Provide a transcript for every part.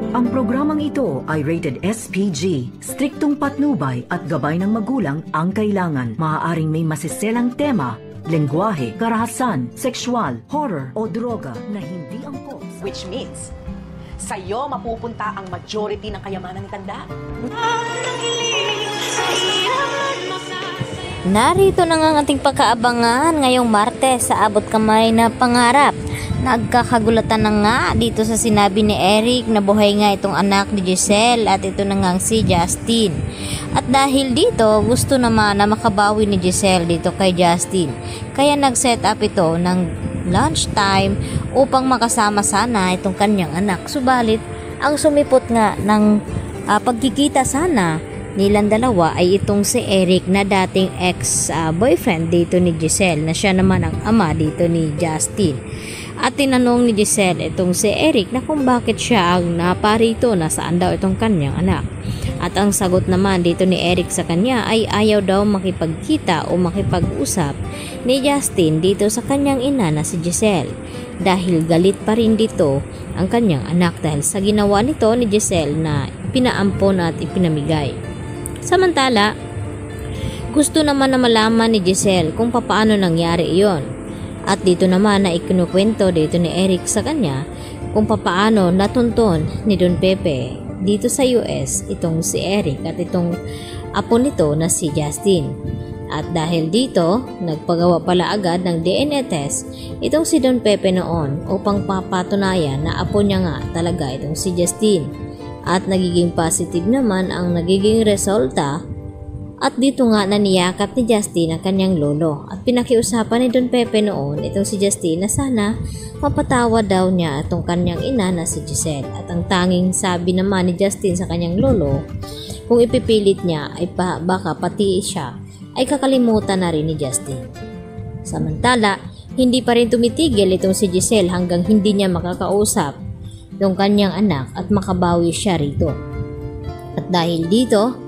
Ang programang ito ay rated SPG. Striktong patnubay at gabay ng magulang ang kailangan. Maaaring may masiselang tema, lengguwahe, karahasan, sexual, horror o droga na hindi angkop. Which means, sa'yo mapupunta ang majority ng kayamanan ni Tanda. Narito na nga ang ating pagkaabangan ngayong Martes sa Abot Kamay na Pangarap. Nagkakagulatan na nga dito sa sinabi ni Eric na buhay nga itong anak ni Giselle at ito na nga si Justin. At dahil dito, gusto naman na makabawi ni Giselle dito kay Justin. Kaya nag-set up ito ng lunchtime upang makasama sana itong kanyang anak. Subalit, ang sumipot nga ng pagkikita sana nilang dalawa ay itong si Eric na dating ex-boyfriend dito ni Giselle na siya naman ang ama dito ni Justin. At tinanong ni Giselle itong si Eric na kung bakit siya ang naparito na saan daw itong kanyang anak. At ang sagot naman dito ni Eric sa kanya ay ayaw daw makipagkita o makipag-usap ni Justin dito sa kanyang ina na si Giselle. Dahil galit pa rin dito ang kanyang anak dahil sa ginawa nito ni Giselle na pinaampon at ipinamigay. Samantala, gusto naman na malaman ni Giselle kung paano nangyari iyon. At dito naman na ikinukwento dito ni Eric sa kanya kung paano natunton ni Don Pepe dito sa US itong si Eric at itong apo nito na si Justin. At dahil dito, nagpagawa pala agad ng DNA test itong si Don Pepe noon upang papatunayan na apo niya nga talaga itong si Justin. At nagiging positive naman ang nagiging resulta. At dito nga naniyakap ni Justin ang kanyang lolo at pinakiusapan ni Don Pepe noon itong si Justin na sana mapatawad daw niya itong kanyang ina na si Giselle. At ang tanging sabi naman ni Justin sa kanyang lolo, kung ipipilit niya ay baka pati siya ay kakalimutan na rin ni Justin. Samantala, hindi pa rin tumitigil itong si Giselle hanggang hindi niya makakausap itong kanyang anak at makabawi siya rito. At dahil dito,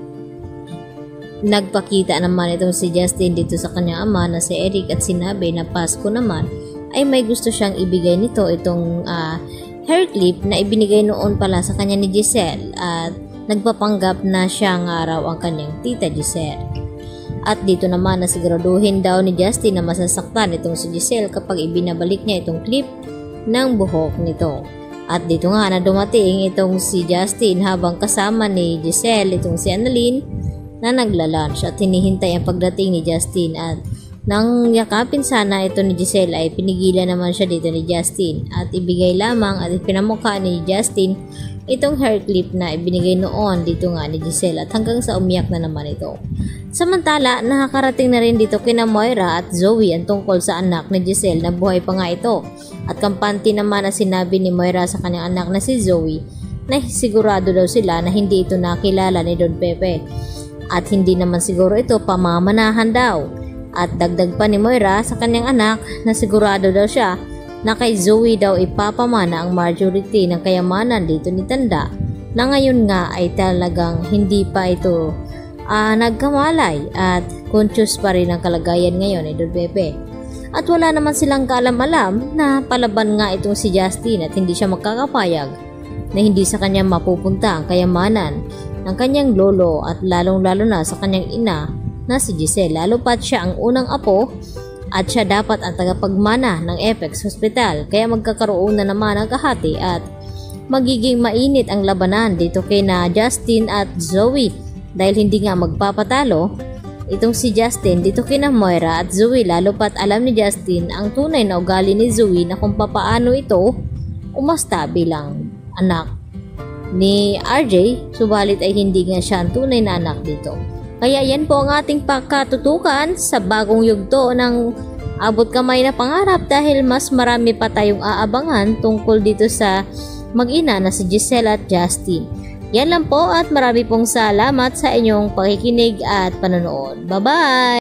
nagpakita naman itong si Justin dito sa kanyang ama na si Eric at sinabi na Pasko naman ay may gusto siyang ibigay nito itong hair clip na ibinigay noon pala sa kanya ni Giselle at nagpapanggap na siya nga raw ang kanyang tita Giselle. At dito naman na siguraduhin daw ni Justin na masasaktan itong si Giselle kapag ibinabalik niya itong clip ng buhok nito. At dito nga na dumating itong si Justin habang kasama ni Giselle itong si Annalyn na nagla-lunch at hinihintay ang pagdating ni Justin at nang yakapin sana ito ni Giselle ay pinigilan naman siya dito ni Justin at ibigay lamang at ipinamukha ni Justin itong hair clip na ibinigay noon dito nga ni Giselle at hanggang sa umiyak na naman ito. Samantala, nakakarating na rin dito kina Moira at Zoe ang tungkol sa anak ni Giselle na buhay pa nga ito at kampante naman na sinabi ni Moira sa kanyang anak na si Zoe na sigurado daw sila na hindi ito nakilala ni Don Pepe. At hindi naman siguro ito pamamanahan daw. At dagdag pa ni Moira sa kanyang anak na sigurado daw siya na kay Zoe daw ipapamana ang majority ng kayamanan dito ni Tanda na ngayon nga ay talagang hindi pa ito nagkamalay at conscious pa rin ang kalagayan ngayon ni Don Pepe. At wala naman silang kaalam-alam na palaban nga itong si Justin at hindi siya magkakapayag na hindi sa kanya mapupunta ang kayamanan ng kanyang lolo at lalong-lalo na sa kanyang ina na si Giselle. Lalo pat siya ang unang apo at siya dapat ang tagapagmana ng Apex Hospital. Kaya magkakaroon na naman ang kahati at magiging mainit ang labanan dito kay na Justin at Zoe dahil hindi nga magpapatalo itong si Justin dito kina Moira at Zoe. Lalo pat alam ni Justin ang tunay na ugali ni Zoe na kung papaano ito umasta bilang anak ni RJ, subalit ay hindi nga siya ang tunay na anak dito. Kaya yan po ang ating pagkatutukan sa bagong yugto ng Abot Kamay na Pangarap dahil mas marami pa tayong aabangan tungkol dito sa mag-ina na si Giselle at Justin. Yan lang po at marami pong salamat sa inyong pakikinig at panonood. Bye-bye!